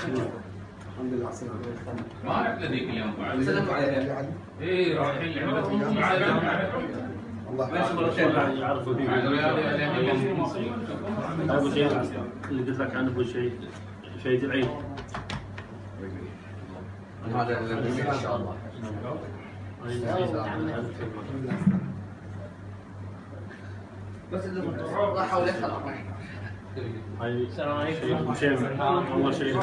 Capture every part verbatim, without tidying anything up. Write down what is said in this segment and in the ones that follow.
الحمد لله على السلامة. ما رحت ذيك اليوم بعد. سلمت عليها. اي رايحين لعبتهم الله يعرفوا فيك. ابو شيء اللي قلت لك عنه ابو شيء شيء العيد. هذا اللي ان شاء الله. بس اللي راحوا ولا خلاص. هاي السلام عليكم. شيء والله شيء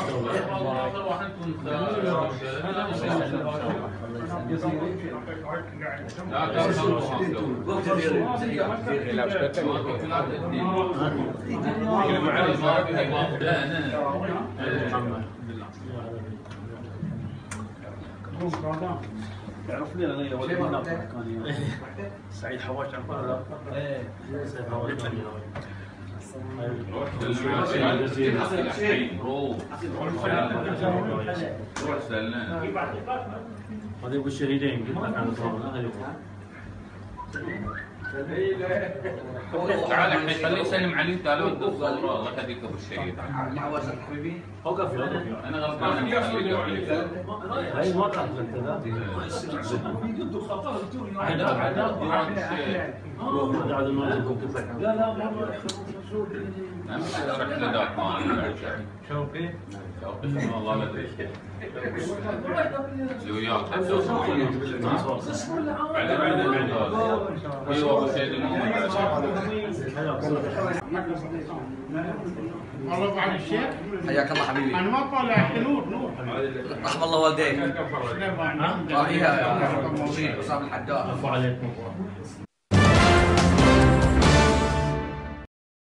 تعرف لي انا اول مره كان سعيد حواش عرفه؟ ايه سعيد حواش هذا ابو الشهيدين قلت لك عن صوره. تعال الحين خليه يسلم علي تعالوا ادوا الصوره الله يهديك ابو الشهيد. حبيبي اوقف انا غلطان هاي ما تعرف انت ذا لا لا ما رحت لذاك مال شوقي شوقي والله لا ادري اللي وياك بعدين بعدين ايوه ابو شهيد والله بعد الشيخ حياك الله حبيبي. انا ما طالع نور نور رحم الله والديك. نعم اه اياها عصام الحداد. عفوا عليكم.